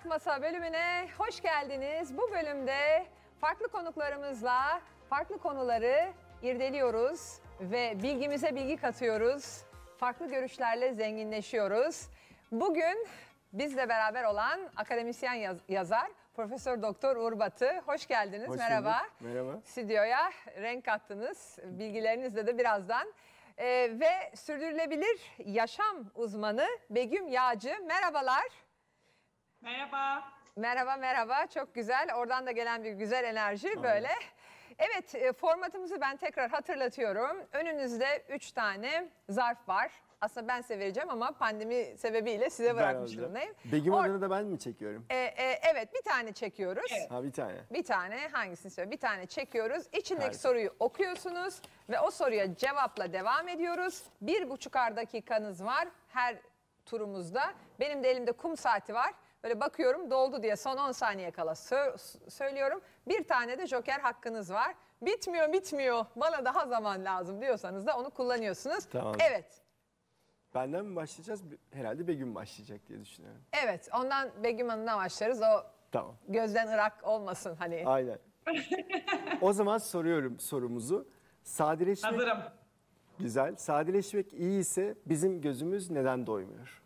Masa bölümüne hoş geldiniz. Bu bölümde farklı konuklarımızla farklı konuları irdeliyoruz ve bilgimize bilgi katıyoruz. Farklı görüşlerle zenginleşiyoruz. Bugün bizle beraber olan akademisyen yazar Profesör Doktor Uğur Batı. Hoş geldiniz. Hoş Merhaba. bulduk. Merhaba. Stüdyoya renk kattınız. Bilgilerinizle de birazdan. Ve sürdürülebilir yaşam uzmanı Begüm Yağcı. Merhabalar. Merhaba. Merhaba, merhaba. Çok güzel. Oradan da gelen bir güzel enerji Aynen. böyle. Evet, formatımızı ben tekrar hatırlatıyorum. Önünüzde 3 tane zarf var. Aslında ben size vereceğim ama pandemi sebebiyle size bırakmış durumdayım. Begüm adını da ben mi çekiyorum? Evet, bir tane çekiyoruz. Evet. Ha, bir tane. Bir tane, hangisini söyle? Bir tane çekiyoruz. İçindeki Harika. soruyu okuyorsunuz ve o soruya cevapla devam ediyoruz. 1,5'ar dakikanız var her turumuzda. Benim de elimde kum saati var. Böyle bakıyorum doldu diye son 10 saniye kala söylüyorum. Bir tane de joker hakkınız var. Bitmiyor, bana daha zaman lazım diyorsanız da onu kullanıyorsunuz. Tamam. Evet, Benden mi başlayacağız? Herhalde Begüm başlayacak diye düşünüyorum. evet. Ondan Begüm Hanım'dan başlarız. O Tamam. gözden ırak olmasın hani. Aynen. O zaman soruyorum sorumuzu. Sadeleşmek Hazırım. güzel. Sadeleşmek iyi ise bizim gözümüz neden doymuyor?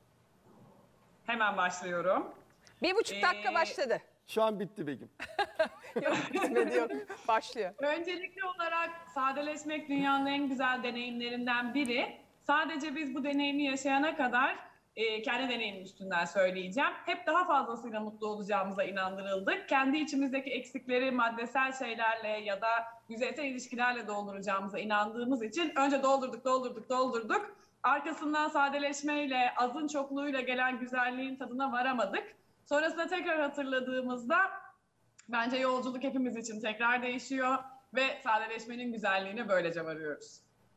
Hemen başlıyorum. 1,5 dakika başladı. Şu an bitti Begüm. Yok bitmedi yok. Başlıyor. Öncelikli olarak sadeleşmek dünyanın en güzel deneyimlerinden biri. Sadece biz bu deneyimi yaşayana kadar kendi deneyimim üstünden söyleyeceğim. Hep daha fazlasıyla mutlu olacağımıza inandırıldık. Kendi içimizdeki eksikleri maddesel şeylerle ya da yüzeysel ilişkilerle dolduracağımıza inandığımız için önce doldurduk. Arkasından sadeleşmeyle, azın çokluğuyla gelen güzelliğin tadına varamadık. Sonrasında tekrar hatırladığımızda bence yolculuk hepimiz için tekrar değişiyor ve sadeleşmenin güzelliğine böylece varıyoruz.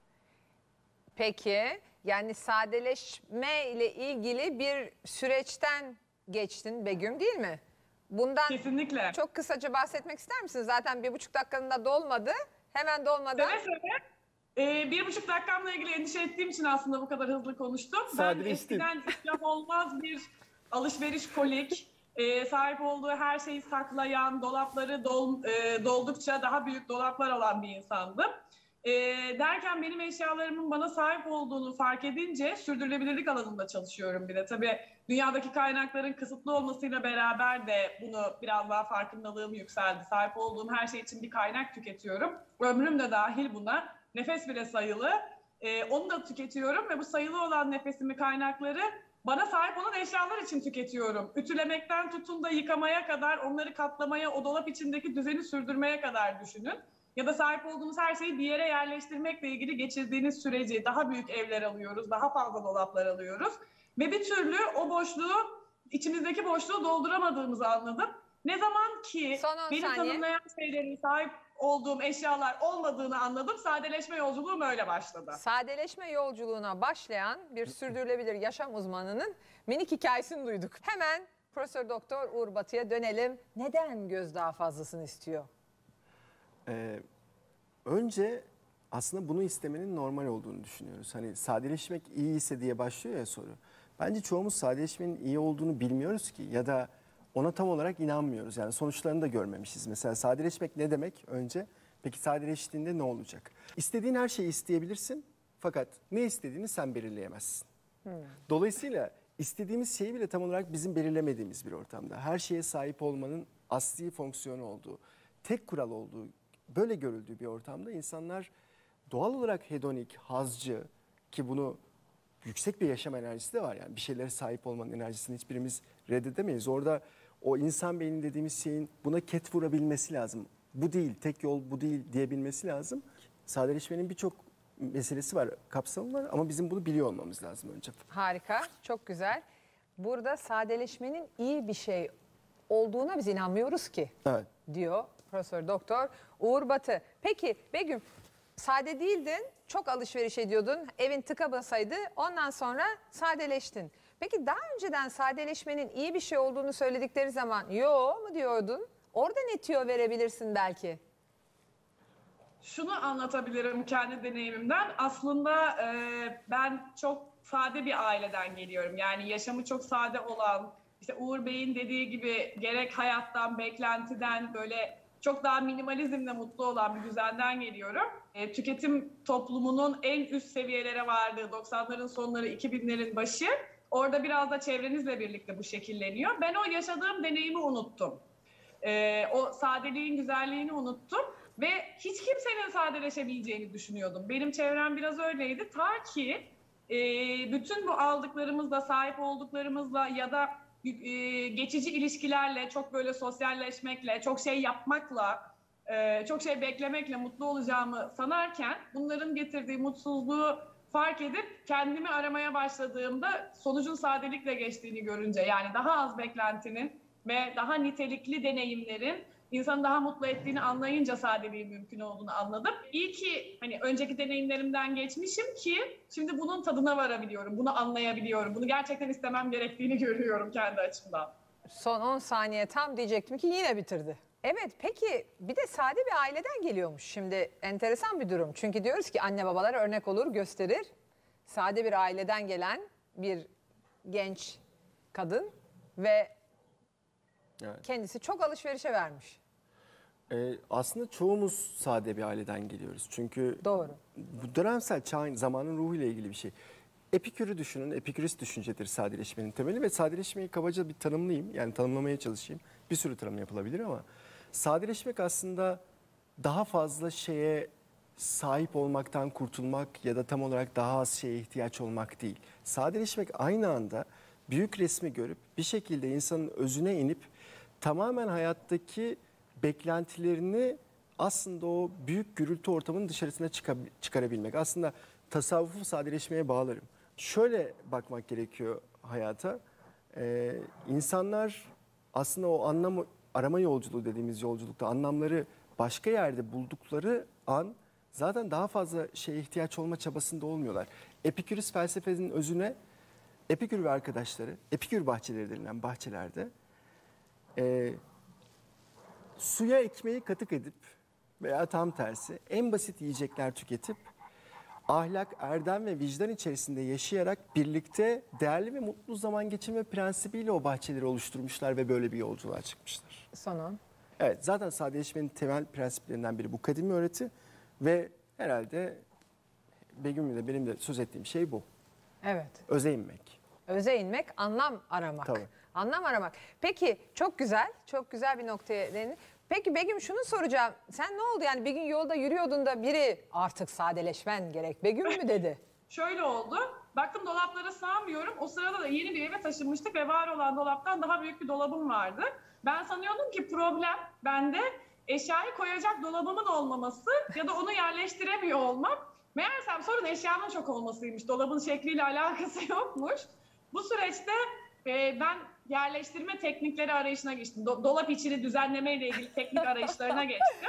Peki, yani sadeleşme ile ilgili bir süreçten geçtin Begüm, değil mi? Bundan Kesinlikle. çok kısaca bahsetmek ister misiniz? Zaten 1,5 dakikanın da dolmadı. Hemen dolmadan. Seve seve. 1,5 dakikamla ilgili endişe ettiğim için aslında bu kadar hızlı konuştum. Ben eskiden isyan olmaz bir alışveriş kolik, sahip olduğu her şeyi saklayan, dolapları doldukça daha büyük dolaplar olan bir insandım. Derken benim eşyalarımın bana sahip olduğunu fark edince sürdürülebilirlik alanında çalışıyorum bir de. Tabii dünyadaki kaynakların kısıtlı olmasıyla beraber de bunu biraz daha farkındalığım yükseldi. Sahip olduğum her şey için bir kaynak tüketiyorum. Ömrüm de dahil buna. Nefes bile sayılı. Onu da tüketiyorum ve bu sayılı olan nefesimi, kaynakları bana sahip olan eşyalar için tüketiyorum. Ütülemekten tutun da yıkamaya kadar, onları katlamaya, o dolap içindeki düzeni sürdürmeye kadar düşünün. Ya da sahip olduğunuz her şeyi bir yere yerleştirmekle ilgili geçirdiğiniz süreci, daha büyük evler alıyoruz, daha fazla dolaplar alıyoruz. Ve bir türlü o boşluğu, içimizdeki boşluğu dolduramadığımızı anladım. Ne zaman ki beni tanımlayan şeylerin, sahip olduğum eşyalar olmadığını anladım, sadeleşme yolculuğum öyle başladı. Sadeleşme yolculuğuna başlayan bir sürdürülebilir yaşam uzmanının minik hikayesini duyduk. Hemen Profesör Doktor Uğur Batı'ya dönelim. Neden göz daha fazlasını istiyor? Önce aslında bunu istemenin normal olduğunu düşünüyoruz. Hani sadeleşmek iyi ise diye başlıyor ya soru. Bence çoğumuz sadeleşmenin iyi olduğunu bilmiyoruz ki ya da ona tam olarak inanmıyoruz. Yani sonuçlarını da görmemişiz. Mesela sadeleşmek ne demek önce? Peki sadeleştiğinde ne olacak? İstediğin her şeyi isteyebilirsin fakat ne istediğini sen belirleyemezsin. Dolayısıyla istediğimiz şeyi bile tam olarak bizim belirlemediğimiz bir ortamda. Her şeye sahip olmanın asli fonksiyonu olduğu, tek kural olduğu, böyle görüldüğü bir ortamda insanlar doğal olarak hedonik, hazcı, ki bunu yüksek bir yaşam enerjisi de var. Yani bir şeylere sahip olmanın enerjisini hiçbirimiz reddedemeyiz. Orada o insan beyni dediğimiz şeyin buna ket vurabilmesi lazım. Bu değil, tek yol bu değil diyebilmesi lazım. Sadeleşmenin birçok meselesi var, kapsamı var ama bizim bunu biliyor olmamız lazım önce. Harika, çok güzel. Burada sadeleşmenin iyi bir şey olduğuna biz inanmıyoruz ki, Evet. diyor Profesör Doktor Uğur Batı. Peki Begüm, sade değildin, çok alışveriş ediyordun, evin tıka basaydı, ondan sonra sadeleştin. Peki daha önceden sadeleşmenin iyi bir şey olduğunu söyledikleri zaman yo mu diyordun? Orada ne tüyo verebilirsin belki? Şunu anlatabilirim kendi deneyimimden. Aslında ben çok sade bir aileden geliyorum. Yani yaşamı çok sade olan, işte Uğur Bey'in dediği gibi gerek hayattan, beklentiden böyle çok daha minimalizmle mutlu olan bir düzenden geliyorum. Tüketim toplumunun en üst seviyelere vardığı 90'ların sonları, 2000'lerin başı. Orada biraz da çevrenizle birlikte bu şekilleniyor. Ben o yaşadığım deneyimi unuttum. O sadeliğin güzelliğini unuttum. Ve hiç kimsenin sadeleşebileceğini düşünüyordum. Benim çevrem biraz öyleydi. Ta ki bütün bu aldıklarımızla, sahip olduklarımızla ya da geçici ilişkilerle, çok böyle sosyalleşmekle, çok şey yapmakla, çok şey beklemekle mutlu olacağımı sanarken bunların getirdiği mutsuzluğu fark edip kendimi aramaya başladığımda sonucun sadelikle geçtiğini görünce, yani daha az beklentinin ve daha nitelikli deneyimlerin insanı daha mutlu ettiğini anlayınca sadeliğin mümkün olduğunu anladım. İyi ki hani önceki deneyimlerimden geçmişim ki şimdi bunun tadına varabiliyorum, bunu anlayabiliyorum, bunu gerçekten istemem gerektiğini görüyorum kendi açımdan. Son 10 saniye tam diyecektim ki yine bitirdi. Evet, peki bir de sade bir aileden geliyormuş. Şimdi enteresan bir durum. Çünkü diyoruz ki anne babalar örnek olur, gösterir. Sade bir aileden gelen bir genç kadın ve Evet. kendisi çok alışverişe vermiş. Aslında çoğumuz sade bir aileden geliyoruz. Çünkü Doğru. bu dönemsel çağın, zamanın ruhuyla ilgili bir şey. Epikür'ü düşünün, epikürist düşüncedir sadeleşmenin temeli ve sadeleşmeyi kabaca bir tanımlayayım. Yani tanımlamaya çalışayım. Bir sürü tanım yapılabilir ama sadeleşmek aslında daha fazla şeye sahip olmaktan kurtulmak ya da tam olarak daha az şeye ihtiyaç olmak değil. Sadeleşmek aynı anda büyük resmi görüp bir şekilde insanın özüne inip tamamen hayattaki beklentilerini aslında o büyük gürültü ortamının dışarısına çıkarabilmek. Aslında tasavvufu sadeleşmeye bağlarım. Şöyle bakmak gerekiyor hayata. İnsanlar aslında o anlam arama yolculuğu dediğimiz yolculukta anlamları başka yerde buldukları an zaten daha fazla şeye ihtiyaç olma çabasında olmuyorlar. Epikürist felsefenin özüne Epikür ve arkadaşları, Epikür bahçeleri denilen bahçelerde suya ekmeği katık edip veya tam tersi en basit yiyecekler tüketip ahlak, erdem ve vicdan içerisinde yaşayarak birlikte değerli ve mutlu zaman geçirme prensibiyle o bahçeleri oluşturmuşlar ve böyle bir yolculuğa çıkmışlar. Son. Evet, zaten sadeleşmenin temel prensiplerinden biri bu kadimi öğreti ve herhalde Begüm'le de benim de söz ettiğim şey bu. Evet. Öze inmek. Öze inmek, anlam aramak. Tabii. Anlam aramak. Peki çok güzel bir noktaya değindin. Peki Begüm şunu soracağım. Sen ne oldu yani bir gün yolda yürüyordun da biri artık sadeleşmen gerek Begüm mü dedi? Şöyle oldu. Baktım dolaplara sığamıyorum. O sırada da yeni bir eve taşınmıştık ve var olan dolaptan daha büyük bir dolabım vardı. Ben sanıyordum ki problem bende eşyayı koyacak dolabımın olmaması ya da onu yerleştiremiyor olmam. Meğersem sorun eşyanın çok olmasıymış. Dolabın şekliyle alakası yokmuş. Bu süreçte ben yerleştirme teknikleri arayışına geçtim. Dolap içini düzenlemeyle ilgili teknik arayışlarına geçtim.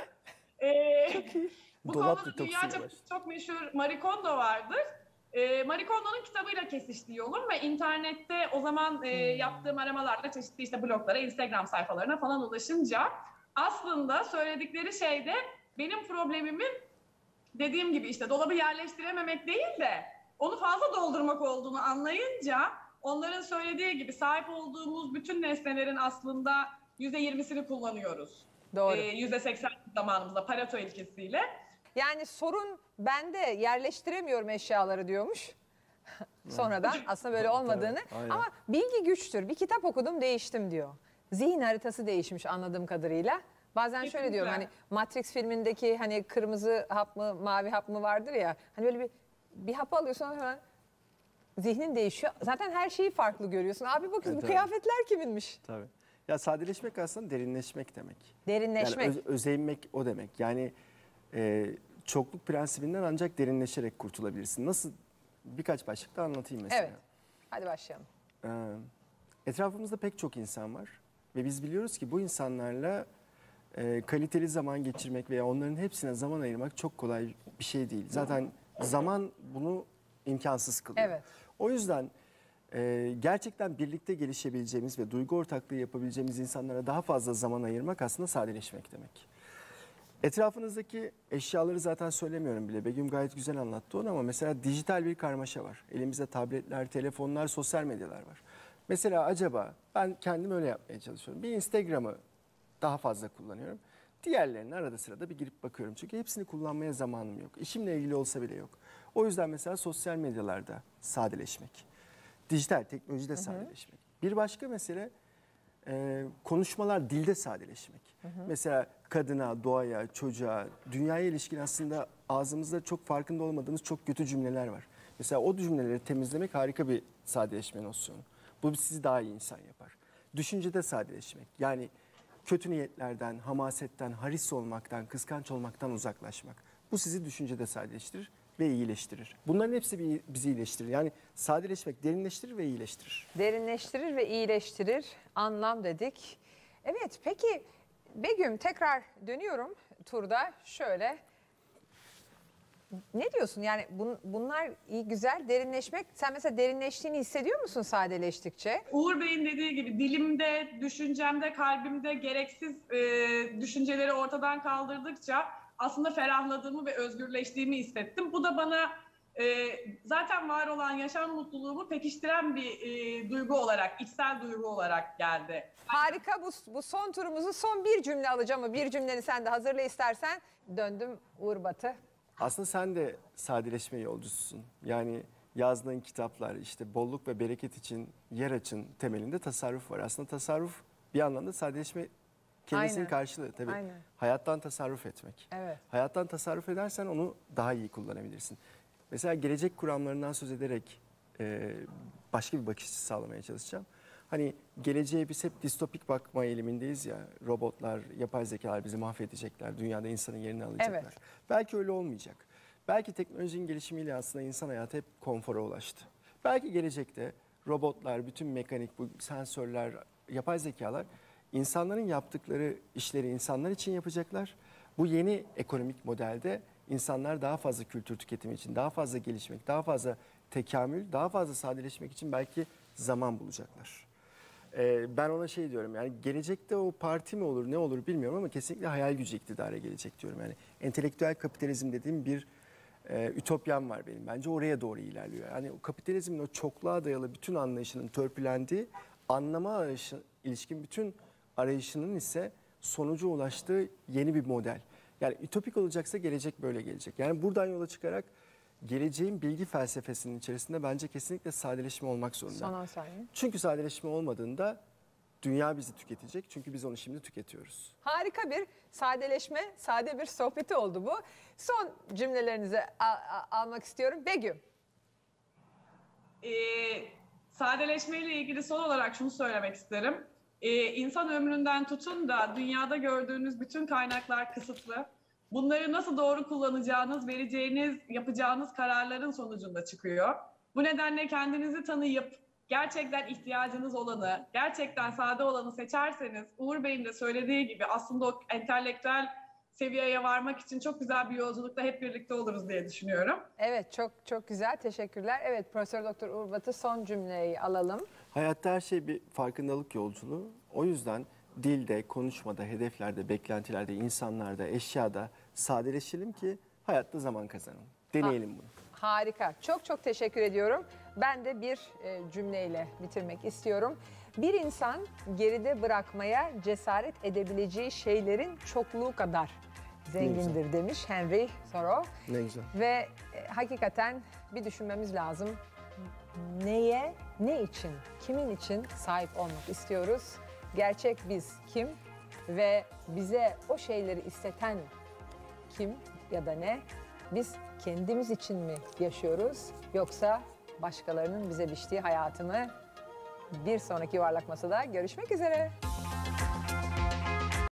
Bu Dolap konuda detoksu dünyaca çok meşhur Marie Kondo vardır. Marie Kondo'nun kitabıyla kesişti yolum ve internette o zaman yaptığım aramalarda çeşitli işte bloglara, Instagram sayfalarına falan ulaşınca aslında söyledikleri şey de benim problemimin dediğim gibi işte dolabı yerleştirememek değil de onu fazla doldurmak olduğunu anlayınca onların söylediği gibi sahip olduğumuz bütün nesnelerin aslında %20'sini kullanıyoruz. Doğru. %80 zamanımızda Pareto ilkesiyle. Yani sorun bende yerleştiremiyorum eşyaları diyormuş. Sonradan aslında böyle olmadığını. Aynen. Ama bilgi güçtür. Bir kitap okudum değiştim diyor. Zihin haritası değişmiş anladığım kadarıyla. Bazen şöyle Kesinlikle. diyorum hani Matrix filmindeki hani kırmızı hap mı mavi hap mı vardır ya. Hani böyle bir hap alıyorsun hemen zihnin değişiyor. Zaten her şeyi farklı görüyorsun. Abi bakın bu Evet. kıyafetler kiminmiş? Tabii. Ya sadeleşmek aslında derinleşmek demek. Derinleşmek. Yani öze inmek o demek. Yani çokluk prensibinden ancak derinleşerek kurtulabilirsin. Nasıl? Birkaç başlıkta anlatayım mesela. Evet. Hadi başlayalım. Etrafımızda pek çok insan var ve biz biliyoruz ki bu insanlarla kaliteli zaman geçirmek veya onların hepsine zaman ayırmak çok kolay bir şey değil. Zaten zaman bunu imkansız kılıyor. Evet. O yüzden gerçekten birlikte gelişebileceğimiz ve duygu ortaklığı yapabileceğimiz insanlara daha fazla zaman ayırmak aslında sadeleşmek demek. Etrafınızdaki eşyaları zaten söylemiyorum bile. Begüm gayet güzel anlattı onu ama mesela dijital bir karmaşa var. Elimizde tabletler, telefonlar, sosyal medyalar var. Mesela acaba ben kendim öyle yapmaya çalışıyorum. Bir Instagram'ı daha fazla kullanıyorum. Diğerlerine arada sırada bir girip bakıyorum. Çünkü hepsini kullanmaya zamanım yok. İşimle ilgili olsa bile yok. O yüzden mesela sosyal medyalarda sadeleşmek. Dijital teknolojide sadeleşmek. Bir başka mesele konuşmalar, dilde sadeleşmek. Mesela kadına, doğaya, çocuğa, dünyaya ilişkin aslında ağzımızda çok farkında olmadığımız çok kötü cümleler var. Mesela o cümleleri temizlemek harika bir sadeleşme nosyonu. Bu sizi daha iyi insan yapar. Düşüncede sadeleşmek. Yani kötü niyetlerden, hamasetten, haris olmaktan, kıskanç olmaktan uzaklaşmak. Bu sizi düşüncede sadeleştirir ve iyileştirir. Bunların hepsi bizi iyileştirir. Yani sadeleşmek derinleştirir ve iyileştirir. Derinleştirir ve iyileştirir. Anlam dedik. Evet, peki Begüm, tekrar dönüyorum turda. Şöyle, ne diyorsun? Yani bunlar iyi, güzel, derinleşmek. Sen mesela derinleştiğini hissediyor musun sadeleştikçe? Uğur Bey'in dediği gibi dilimde, düşüncemde, kalbimde gereksiz düşünceleri ortadan kaldırdıkça aslında ferahladığımı ve özgürleştiğimi hissettim. Bu da bana zaten var olan yaşam mutluluğumu pekiştiren bir duygu olarak, içsel duygu olarak geldi. Harika, bu son turumuzu son bir cümle alacağım ama bir cümleni sen de hazırla istersen. Döndüm Uğur Batı. Aslında sen de sadeleşme yolcususun. Yani yazdığın kitaplar, işte bolluk ve bereket için yer açın temelinde tasarruf var. Aslında tasarruf bir anlamda sadeleşme kelimesinin Aynen. karşılığı. Tabii Aynen. hayattan tasarruf etmek. Evet. Hayattan tasarruf edersen onu daha iyi kullanabilirsin. Mesela gelecek kuramlarından söz ederek başka bir bakış açısı sağlamaya çalışacağım. Hani geleceğe biz hep distopik bakma eğilimindeyiz ya. Robotlar, yapay zekalar bizi mahvedecekler. Dünyada insanın yerini alacaklar. Evet. Belki öyle olmayacak. Belki teknolojinin gelişimiyle aslında insan hayatı hep konfora ulaştı. Belki gelecekte robotlar, bütün mekanik, bu sensörler, yapay zekalar insanların yaptıkları işleri insanlar için yapacaklar. Bu yeni ekonomik modelde insanlar daha fazla kültür tüketimi için, daha fazla gelişmek, daha fazla tekamül, daha fazla sadeleşmek için belki zaman bulacaklar. Ben ona şey diyorum, yani gelecekte o parti mi olur ne olur bilmiyorum ama kesinlikle hayal gücü iktidara gelecek diyorum. Yani entelektüel kapitalizm dediğim bir ütopyam var benim. Bence oraya doğru ilerliyor. Yani o kapitalizmin o çokluğa dayalı bütün anlayışının törpülendiği, anlama ilişkin bütün arayışının ise sonuca ulaştığı yeni bir model. Yani ütopik olacaksa gelecek böyle gelecek. Yani buradan yola çıkarak geleceğin bilgi felsefesinin içerisinde bence kesinlikle sadeleşme olmak zorunda. Son 10 saniye. Çünkü sadeleşme olmadığında dünya bizi tüketecek. Çünkü biz onu şimdi tüketiyoruz. Harika bir sadeleşme, sade bir sohbeti oldu bu. Son cümlelerinizi almak istiyorum. Begüm. Sadeleşmeyle ilgili son olarak şunu söylemek isterim. İnsan ömründen tutun da dünyada gördüğünüz bütün kaynaklar kısıtlı. Bunları nasıl doğru kullanacağınız, vereceğiniz, yapacağınız kararların sonucunda çıkıyor. Bu nedenle kendinizi tanıyıp gerçekten ihtiyacınız olanı, gerçekten sade olanı seçerseniz Uğur Bey'in de söylediği gibi aslında o entelektüel seviyeye varmak için çok güzel bir yolculukta hep birlikte oluruz diye düşünüyorum. Evet, çok güzel. Teşekkürler. Evet, Profesör Doktor Uğur Batı, son cümleyi alalım. Hayatta her şey bir farkındalık yolculuğu. O yüzden dilde, konuşmada, hedeflerde, beklentilerde, insanlarda, eşyada sadeleşelim ki hayatta zaman kazanalım. Deneyelim bunu. Harika. Çok teşekkür ediyorum. Ben de bir cümleyle bitirmek istiyorum. Bir insan geride bırakmaya cesaret edebileceği şeylerin çokluğu kadar zengindir demiş Henry Thoreau. Ne güzel. Ve hakikaten bir düşünmemiz lazım. Neye, ne için, kimin için sahip olmak istiyoruz? Gerçek biz kim ve bize o şeyleri isteten kim ya da ne? Biz kendimiz için mi yaşıyoruz yoksa başkalarının bize biçtiği hayatı mı? Bir sonraki Yuvarlak Masa'da görüşmek üzere.